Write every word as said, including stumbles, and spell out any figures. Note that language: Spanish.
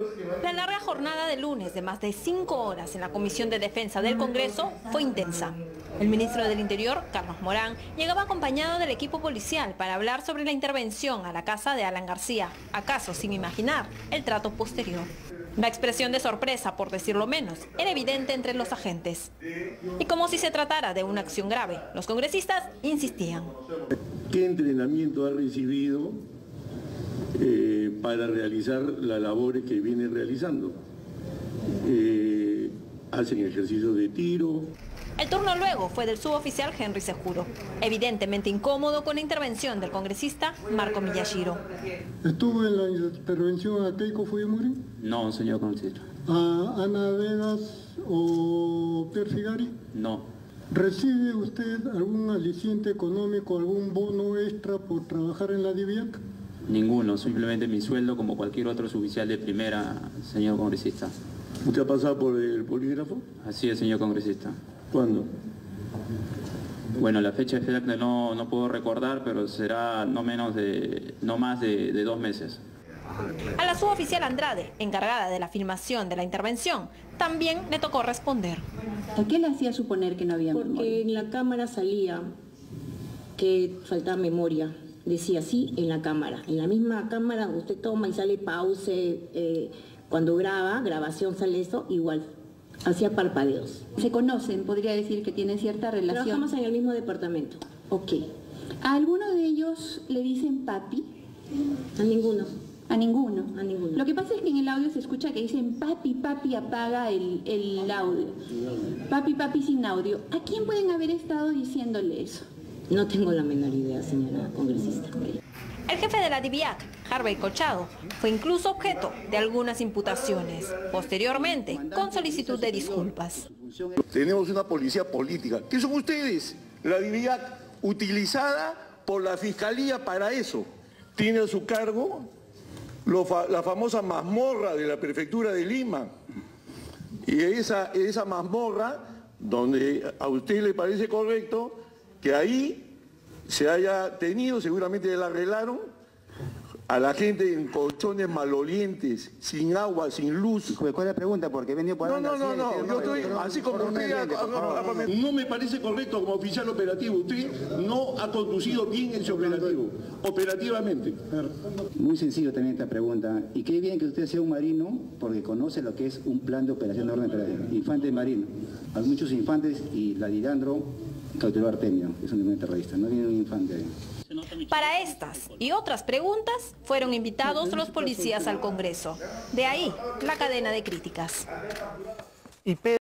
La larga jornada de lunes de más de cinco horas en la Comisión de Defensa del Congreso fue intensa. El ministro del Interior, Carlos Morán, llegaba acompañado del equipo policial para hablar sobre la intervención a la casa de Alan García, acaso sin imaginar el trato posterior. La expresión de sorpresa, por decirlo menos, era evidente entre los agentes. Y como si se tratara de una acción grave, los congresistas insistían. ¿Qué entrenamiento ha recibido eh, para realizar las labores que viene realizando? Eh, hacen ejercicios de tiro. El turno luego fue del suboficial Henry Sejuro, evidentemente incómodo con la intervención del congresista Marco Miyashiro. ¿Estuvo en la intervención a Keiko Fujimori? No, señor congresista. ¿A Ana Vegas o Pierre Figari? No. ¿Recibe usted algún aliciente económico, algún bono extra por trabajar en la DIVIAC? Ninguno, simplemente mi sueldo como cualquier otro suboficial de primera, señor congresista. ¿Usted ha pasado por el polígrafo? Así es, señor congresista. ¿Cuándo? Bueno, la fecha exacta no, no puedo recordar, pero será no menos de, no más de, de dos meses. A la suboficial Andrade, encargada de la filmación de la intervención, también le tocó responder. ¿A qué le hacía suponer que no había Porque memoria? en la cámara salía que faltaba memoria. Decía sí en la cámara. En la misma cámara usted toma y sale pause. Eh, cuando graba, grabación sale eso, igual. Hacía parpadeos. Se conocen, podría decir que tienen cierta relación. Trabajamos en el mismo departamento. Ok. ¿A alguno de ellos le dicen papi? A ninguno. A ninguno. A ninguno. Lo que pasa es que en el audio se escucha que dicen papi, papi, apaga el, el audio. Papi, papi sin audio. ¿A quién pueden haber estado diciéndole eso? No tengo la menor idea, señora congresista. El jefe de la DIVIAC, Harvey Colchado, fue incluso objeto de algunas imputaciones, posteriormente con solicitud de disculpas. Tenemos una policía política. ¿Qué son ustedes? La DIVIAC utilizada por la Fiscalía para eso. Tiene a su cargo lo fa la famosa mazmorra de la Prefectura de Lima. Y esa, esa mazmorra, donde a usted le parece correcto que ahí se haya tenido, seguramente la arreglaron, a la gente en colchones malolientes, sin agua, sin luz. ¿Cuál es la pregunta? Porque he venido por No, no, no, no, yo estoy así como usted. No me parece correcto como oficial operativo. Usted no ha conducido bien ese operativo, operativamente. Muy sencillo también esta pregunta. Y qué bien que usted sea un marino, porque conoce lo que es un plan de operación de orden operativo. Infante marino. Hay muchos infantes y la Lidandro cauteló a Artemio, que es un elemento terrorista. No viene un infante ahí. Para estas y otras preguntas fueron invitados los policías al Congreso. De ahí la cadena de críticas.